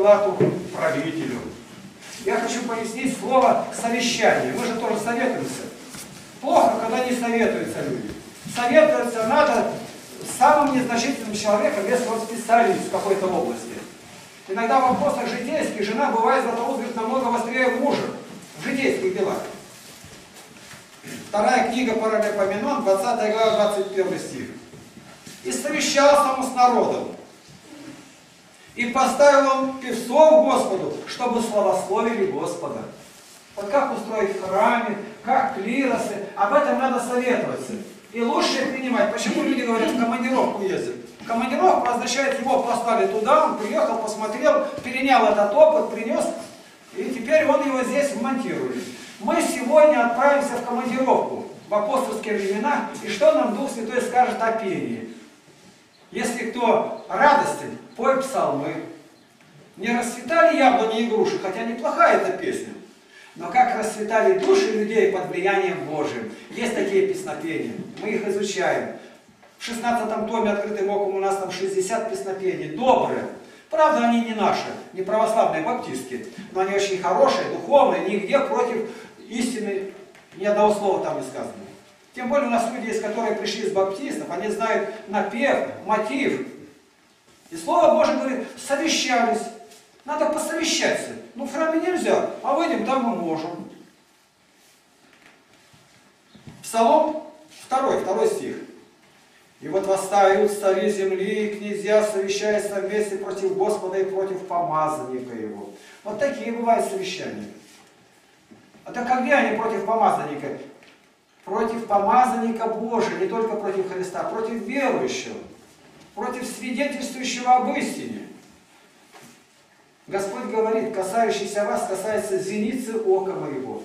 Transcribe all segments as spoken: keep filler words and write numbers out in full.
зарплату правителю. Я хочу пояснить слово совещание. Мы же тоже советуемся. Плохо, когда не советуются люди. Советоваться надо с самым незначительным человеком, если он специалист в какой-то области. Иногда в вопросах житейских жена бывает Златоуст говорит намного быстрее мужа в житейских делах. Вторая книга Паралипоменон, двадцатая глава, двадцать первый стих. «И совещался он с народом, и поставил он певцов Господу, чтобы славословили Господа». Вот как устроить в храме, как клиросы, об этом надо советоваться. И лучше принимать. Почему люди говорят, в командировку ездят? Командировку означает, его послали туда, он приехал, посмотрел, перенял этот опыт, принес, и теперь он его здесь вмонтирует. Мы сегодня отправимся в командировку в апостольские времена, и что нам Дух Святой скажет о пении? Если кто радостен, пой псалмы. Не расцветали яблони и груши, хотя неплохая эта песня. Но как расцветали души людей под влиянием Божьим. Есть такие песнопения. Мы их изучаем. В шестнадцатом томе «Открытым оком» у нас там шестьдесят песнопений. Добрые. Правда, они не наши, не православные, баптистские. Но они очень хорошие, духовные, нигде против истины ни одного слова там не сказано. Тем более у нас люди есть, которые пришли из баптистов, они знают напев, мотив. И Слово Божие говорит, совещались. Надо посовещаться. Ну, в храме нельзя, а выйдем, там мы можем. Псалом второй, второй стих. «И вот восстают цари земли и князья, совещаясь вместе против Господа и против помазанника его». Вот такие бывают совещания. А так а где они против помазанника? Против помазанника Божия, не только против Христа, против верующего, против свидетельствующего об истине. Господь говорит, касающийся вас, касается зеницы ока моего.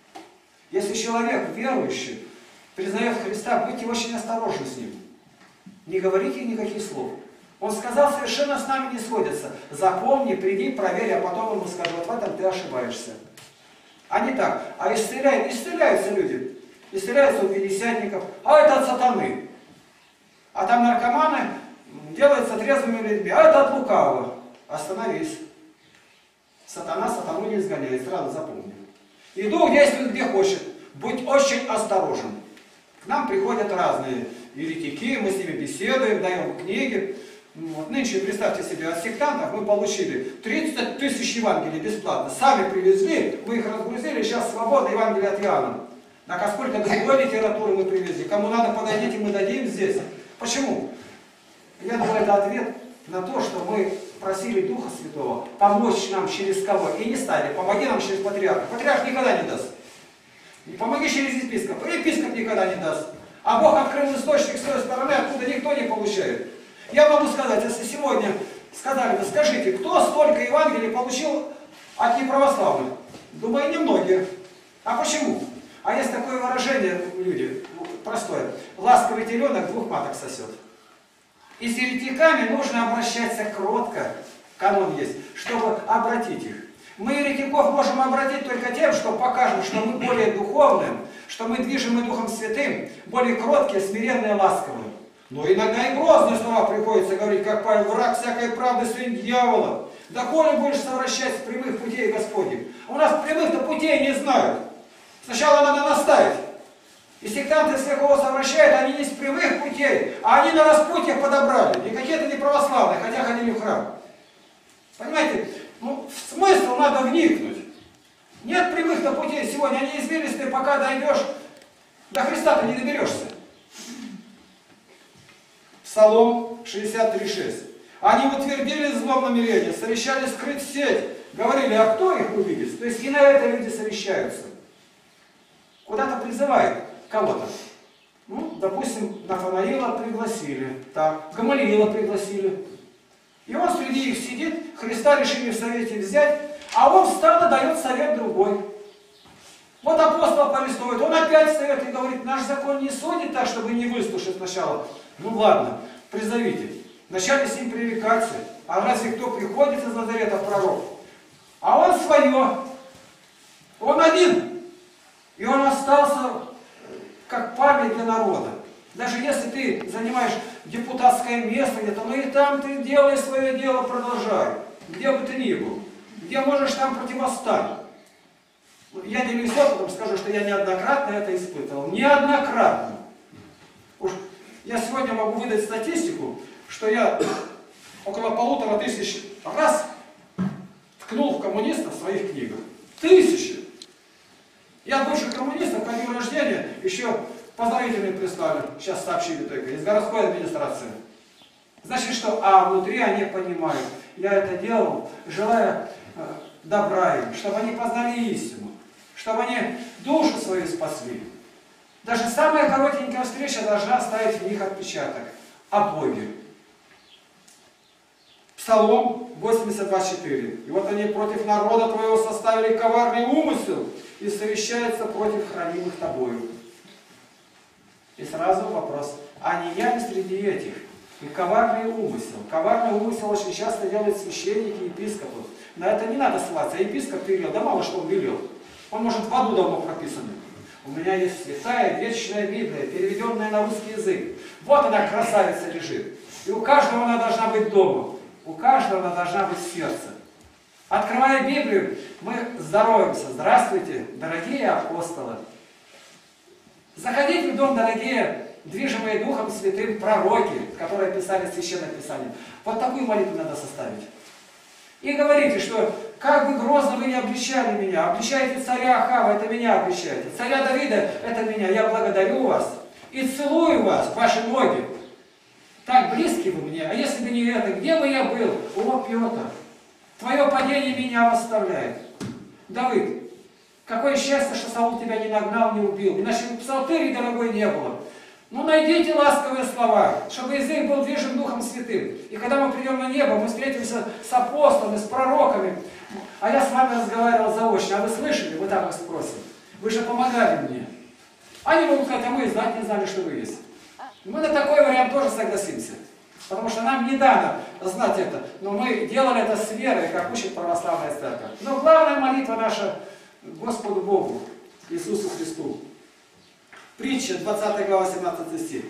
Если человек верующий признает Христа, будьте очень осторожны с ним. Не говорите никаких слов. Он сказал, совершенно с нами не сходится. Запомни, приди, проверь, а потом ему скажу, вот в этом ты ошибаешься. А не так. А исцеляют, исцеляются люди. Исцеляются у пятидесятников. А это от сатаны. А там наркоманы делаются трезвыми людьми. А это от лукавого. Остановись. Сатана сатану не изгоняет. Сразу запомни. И дух действует где хочет. Будь очень осторожен. К нам приходят разные еретики, мы с ними беседуем, даем книги. Вот нынче, представьте себе, от сектантов мы получили тридцать тысяч Евангелий бесплатно. Сами привезли, мы их разгрузили, сейчас свободно Евангелие от Иоанна. Так а сколько другой литературы мы привезли? Кому надо, подойдите, мы дадим здесь. Почему? Я думаю, это ответ на то, что мы просили Духа Святого помочь нам через кого. И не стали. Помоги нам через патриарха. Патриарх никогда не даст. Помоги через епископа. Епископ никогда не даст. А Бог открыл источник с той стороны, откуда никто не получает. Я могу сказать, если сегодня сказали бы, скажите, кто столько Евангелий получил от неправославных? Думаю, немногие. А почему? А есть такое выражение, люди, простое. Ласковый теленок двух маток сосет. И с еретиками нужно обращаться кротко, канон есть, чтобы обратить их. Мы еретиков можем обратить только тем, что покажем, что мы более духовные, что мы движимы Духом Святым, более кроткие, смиренные, ласковые. Но иногда и грозные слова приходится говорить, как Павел, враг всякой правды, сын дьявола. Доколе будешь совращать с прямых путей Господних? У нас прямых-то путей не знают. Сначала надо наставить. И сектанты, если кого совращают, они не с прямых путей, а они на распутьях подобрали. И какие-то не православные, хотя ходили в храм. Понимаете? Ну, в смысл надо вникнуть. Нет прямых-то путей сегодня, они извилистые, пока дойдешь, до Христа ты не доберешься. Псалом шестьдесят три шесть. Они утвердили злом намерение, совещали скрыть сеть, говорили, а кто их увидит? То есть и на это люди совещаются. Куда-то призывает кого-то. Ну, допустим, Нафанаила пригласили, так, Гамалиила пригласили. И он среди их сидит, Христа решили в совете взять, а он встал и дает совет другой. Вот апостол повествует, он опять совет и говорит, наш закон не судит так, чтобы не выслушать сначала. Ну ладно, призовите. Вначале с ним пререкаться. А разве кто приходит из Назарета в пророк? А он свое. Он один. И он остался как память для народа. Даже если ты занимаешь депутатское место где-то, ну и там ты делай свое дело, продолжай. где бы ты ни был, где можешь там противостать. Я делюсь опытом, скажу, что я неоднократно это испытывал. Неоднократно. Уж я сегодня могу выдать статистику, что я около полутора тысяч раз ткнул в коммунистов в своих книгах. Тысячи! Я бывших коммунистов ко дню рождения еще поздравительные прислали, сейчас сообщили только, из городской администрации. Значит, что, а внутри они понимают, я это делал, желая э, добра им, чтобы они познали истину, чтобы они душу свою спасли. Даже самая коротенькая встреча должна оставить в них отпечаток о Боге. Псалом восемьдесят два четыре. И вот они против народа твоего составили коварный умысел и совещаются против хранимых тобою. И сразу вопрос, а не я ли среди этих? И коварный умысел. Коварный умысел очень часто делают священники, епископы. На это не надо ссылаться. А епископ велел, да мало что он велел. Он может в аду давно прописан. У меня есть святая вечная Библия, переведенная на русский язык. Вот она, красавица, лежит. И у каждого она должна быть дома. У каждого она должна быть в сердце. Открывая Библию, мы здороваемся. Здравствуйте, дорогие апостолы. Заходите в дом, дорогие, движимые Духом Святым пророки, которые писали Священное Писание. Вот такую молитву надо составить. И говорите, что как бы грозно вы не обличали меня, обличаете царя Ахава, это меня обличаете. Царя Давида, это меня. Я благодарю вас и целую вас, ваши ноги. Так близки вы мне, а если бы не это, где бы я был? О, Петр, твое падение меня восставляет. Давид, какое счастье, что Саул тебя не нагнал, не убил. Иначе псалтыри дорогой не было. Ну найдите ласковые слова, чтобы язык был движим Духом Святым. И когда мы придем на небо, мы встретимся с апостолами, с пророками. А я с вами разговаривал заочно, а вы слышали? Мы так вас спросим. Вы же помогали мне. Они могут сказать, а мы и знать не знали, что вы есть. Мы на такой вариант тоже согласимся. Потому что нам не дано знать это. Но мы делали это с верой, как учит православная церковь. Но главная молитва наша Господу Богу, Иисусу Христу. Притча, двадцатая глава, семнадцатый стих.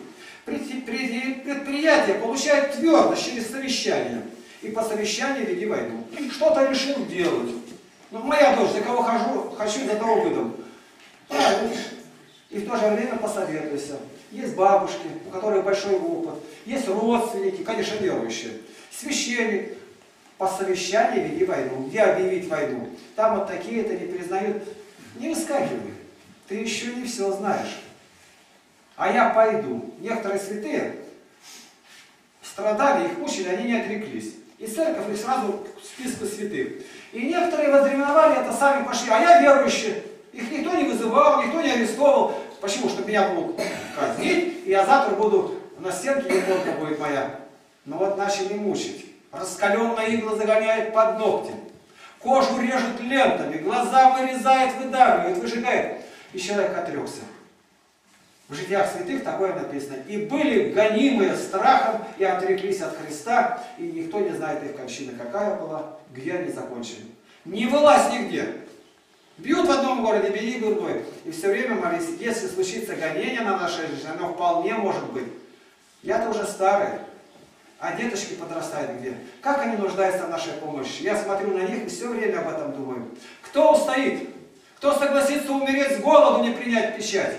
Предприятие получает твердость через совещание. И по совещанию веди войну. Что-то решил делать. Ну, моя дочь, за кого хожу, хочу, за того выдам. Правильно. И в то же время посоветуйся. Есть бабушки, у которых большой опыт. Есть родственники, конечно, верующие. Священник. По совещанию веди войну. Где объявить войну? Там вот такие-то не признают. Не выскакивай. Ты еще не все знаешь. А я пойду. Некоторые святые страдали, их мучили, они не отреклись. И церковь их сразу к списку святых. И некоторые возревновали, это сами пошли. А я верующий. Их никто не вызывал, никто не арестовал. Почему? Чтобы меня будут казнить, и я завтра буду на стенке, иконка будет моя. Но вот начали мучить. Раскаленная игла загоняет под ногти. Кожу режет лентами, глаза вырезает, выдавливает, выжигает. И человек отрекся. В житиях святых такое написано. И были гонимые страхом и отреклись от Христа, и никто не знает их кончины, какая была, где они закончили. Не вылазь нигде. Бьют в одном городе, беги в другой. И все время молись, если случится гонение на нашей жизни, оно вполне может быть. Я-то уже старый, а деточки подрастают где? Как они нуждаются в нашей помощи? Я смотрю на них и все время об этом думаю. Кто устоит? Кто согласится умереть с голоду, не принять печать?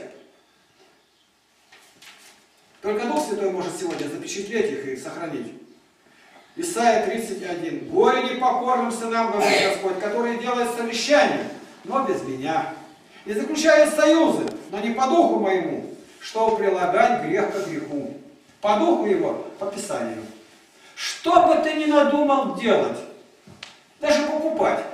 Только Дух Святой может сегодня запечатлеть их и сохранить. Исайя тридцать один. Горе непокорным сынам, говорит Господь, которые делают совещание, но без меня. И заключают союзы, но не по духу моему, чтобы прилагать грех к греху. По духу его, по Писанию. Что бы ты ни надумал делать, даже покупать.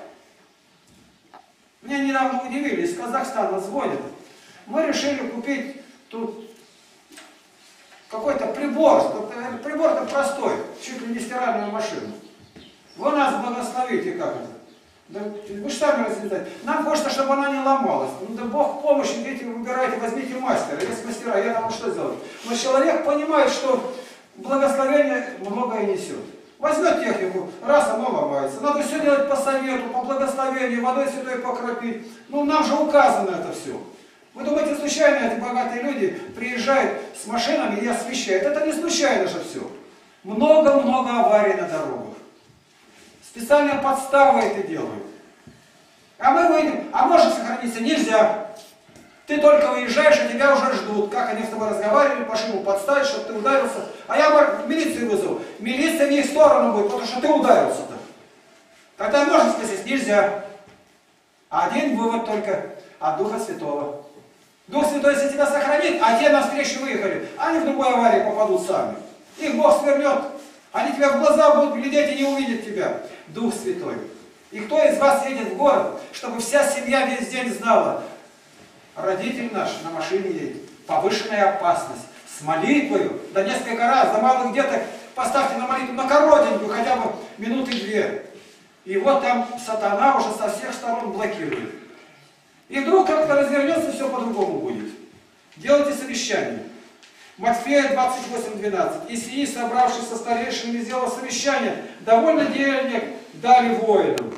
Меня недавно удивили, из Казахстана звонят. Мы решили купить тут какой-то прибор. Прибор-то простой, чуть ли не стиральную машину. Вы нас благословите, как это? Да, вы же сами разлетаете. Нам хочется, чтобы она не ломалась. Ну да Бог помощь, идите, выбирайте, возьмите мастера. Есть мастера, я там что сделать? Но человек понимает, что благословение многое несет. Возьмет технику, раз оно ломается. Надо все делать по совету, по благословению, водой святой покропить. Ну нам же указано это все. Вы думаете, случайно эти богатые люди приезжают с машинами и освещают? Это не случайно же все. Много-много аварий на дорогах. Специально подставы это делают. А мы выйдем, а может сохраниться нельзя. Ты только выезжаешь, а тебя уже ждут. Как они с тобой разговаривали, пошли ему подставить, чтобы ты ударился. А я милицию вызову. Милиция в их сторону будет, потому что ты ударился-то. Тогда можно сказать, нельзя. Один вывод только от Духа Святого. Дух Святой, если тебя сохранит, а те навстречу выехали, они в другой аварии попадут сами. Их Бог свернет. Они тебя в глаза будут глядеть и не увидят тебя. Дух Святой. И кто из вас едет в город, чтобы вся семья весь день знала? Родитель наш на машине едет. Повышенная опасность. С молитвою. Да несколько раз, до малых деток поставьте на молитву на коротенькую, хотя бы минуты две. И вот там сатана уже со всех сторон блокирует. И вдруг как-то развернется, все по-другому будет. Делайте совещание. Матфея двадцать восемь двенадцать. И сии, собравшись со старейшинами, сделал совещание. Довольно денег дали воинам.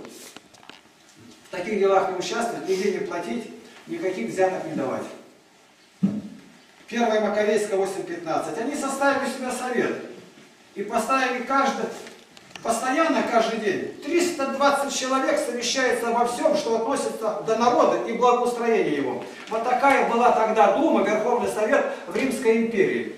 В таких делах не участвовать, нигде не платить, никаких взяток не давать. первое Маковейская восемь пятнадцать. Они составили себе совет. И поставили каждый, постоянно каждый день. триста двадцать человек совещается обо всем, что относится до народа и благоустроения его. Вот такая была тогда Дума, Верховный Совет в Римской империи.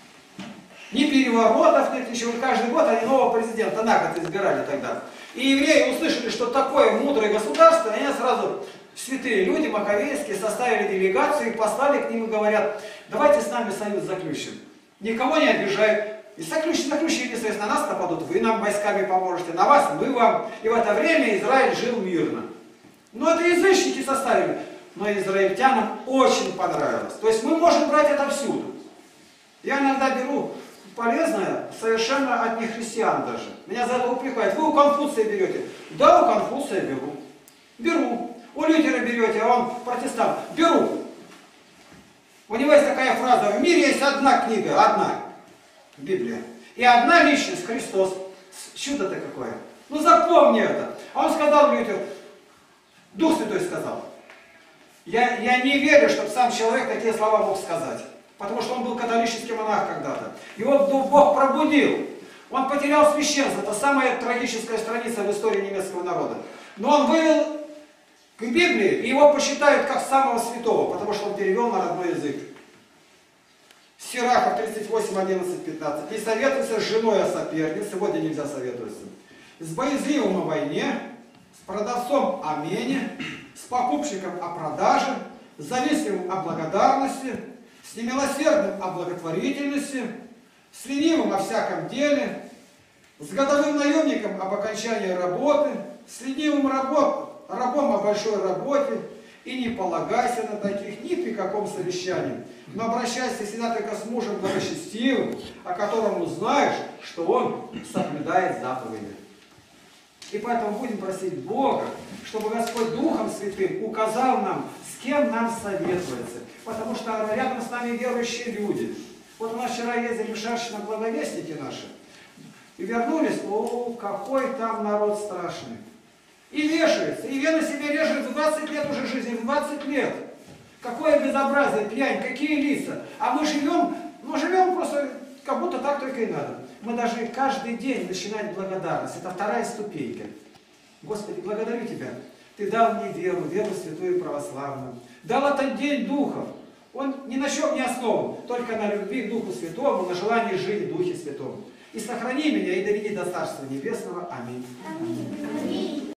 Ни переворотов нет, ничего. Каждый год они нового президента на год избирали тогда. И евреи услышали, что такое мудрое государство, и они сразу, святые люди, маковейские, составили делегацию и послали к ним и говорят, давайте с нами союз заключим. Никого не обижай. И заключили, заключили, если на нас нападут, вы нам войсками поможете, на вас, мы вам. И в это время Израиль жил мирно. Но это язычники составили. Но израильтянам очень понравилось. То есть мы можем брать это всюду. Я иногда беру полезное совершенно от нехристиан даже. Меня за это упрекают. Вы у Конфуция берете? Да, у Конфуция беру. Беру. У Лютера берете, а он протестант. Беру. У него есть такая фраза. В мире есть одна книга, одна. Библия. И одна личность, Христос. Чудо-то какое. Ну запомни это. А он сказал Лютер, Дух Святой сказал. Я, я не верю, чтобы сам человек такие слова мог сказать. Потому что он был католический монах когда-то. Его Бог пробудил. Он потерял священство. Это самая трагическая страница в истории немецкого народа. Но он вывел к Библии, и его посчитают как самого святого, потому что он перевел на родной язык. Сирахов тридцать восемь одиннадцать пятнадцать. Не советуйся с женой о сопернице, сегодня нельзя советоваться. С боязливым о войне, с продавцом о мене, с покупщиком о продаже, с завистливым о благодарности, с немилосердным о благотворительности, с ленивым о всяком деле, с годовым наемником об окончании работы, с ленивым рабом, рабом о большой работе, и не полагайся на таких ни при каком совещании, но обращайся всегда только с мужем благочестивым, о котором узнаешь, что он соблюдает заповеди. И поэтому будем просить Бога, чтобы Господь Духом Святым указал нам, с кем нам советоваться. Потому что рядом с нами верующие люди. Вот у нас вчера ездили в Шаршино благовестники наши. И вернулись, о, какой там народ страшный. И вешается, и вены себе режет в двадцать лет уже жизни, в двадцать лет. Какое безобразие, пьянь, какие лица. А мы живем, ну живем просто, как будто так только и надо. Мы должны каждый день начинать благодарность. Это вторая ступенька. Господи, благодарю Тебя. Ты дал мне веру, веру святую и православную. Дал этот день Духов. Он ни на чем не основан, только на любви к Духу Святому, на желании жить в Духе Святом. И сохрани меня и доведи до Царства Небесного. Аминь. Аминь.